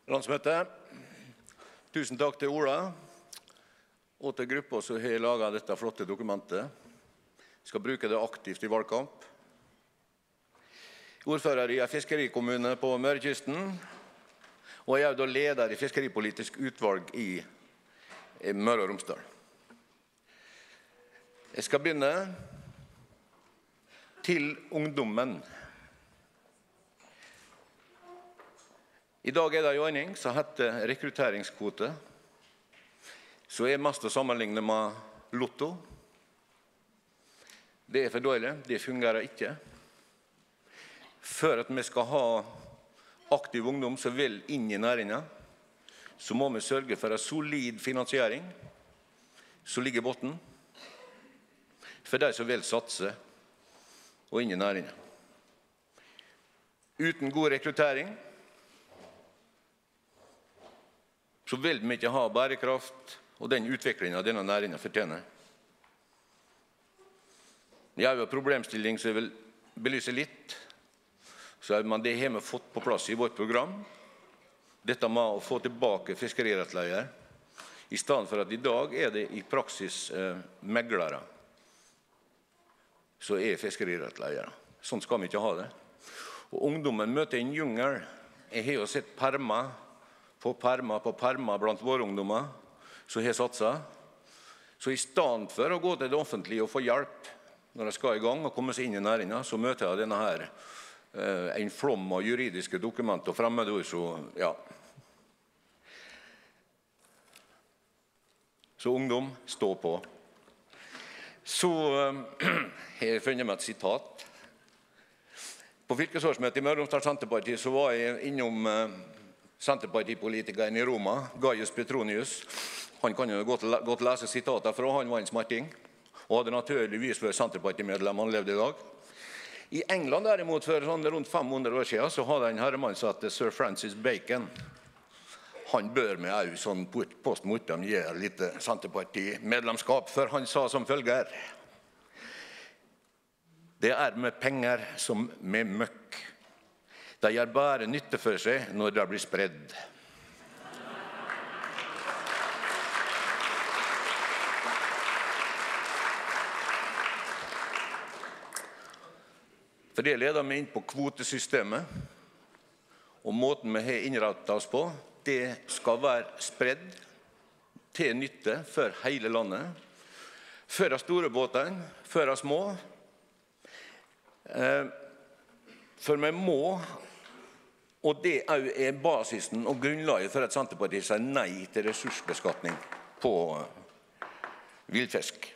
Landsmøte. Tusen takk til Ola og til gruppa som har laget dette flotte dokumentet. Jeg skal bruke det aktivt i valgkamp. Ordfører i en fiskerikommune på Mørekysten, og jeg er da leder i fiskeripolitisk utvalg i Møre og Romsdal. Jeg skal begynne til ungdommen. I dag er det en ordning som heter rekrutteringskvote, så er mest å sammenligne med Lotto. Det er for dårlig, det fungerer ikke. For at vi skal ha aktiv ungdom som vil inn i næringen, så må vi sørge for en solid finansiering som ligger i botten for de som vil satse og inn i næringen. Uten god rekruttering så vil vi ikke ha bærekraft og den utviklingen denne næringen fortjener. Jeg har jo en problemstilling som jeg vil belyse litt, men det har vi fått på plass i vårt program. Dette med å få tilbake fiskerirettleier, i stedet for at i dag er det i praksis meglere som er fiskerirettleiere. Sånn skal vi ikke ha det. Og ungdommen møter en jungel. Jeg har jo sett permer på permer blant våre ungdommer som har satset. Så i stedet for å gå til det offentlige og få hjelp når de skal i gang og komme seg inn i næringen, så møter jeg denne her en flom av juridiske dokumenter og fremmedord, så ungdom, stå på. Så har jeg funnet meg et sitat. På fylkesårsmøtet i Møre og Romsdal Senterparti så var jeg innom Senterpartipolitikeren i Roma, Gaius Petronius. Han kan jo godt lese sitater fra, han var en smarting, og hadde naturligvis vært Senterpartimedlem han levde i dag. I England derimot, for rundt 500 år siden, så hadde en herremann som heter Sir Francis Bacon. Han bør med også sånn post mortem gi litt Senterparti-medlemskap, for han sa som følger: det er med penger som med møkk. De gjør bare nytte for seg når det blir spredd. For det leder meg inn på kvotesystemet, og måten vi har innrettet oss på, det skal være spredd til nytte for hele landet, for de store båtene, for de små. For vi må, og det er basisen og grunnlaget for at Senterpartiet sier nei til ressursbeskatning på villfisk.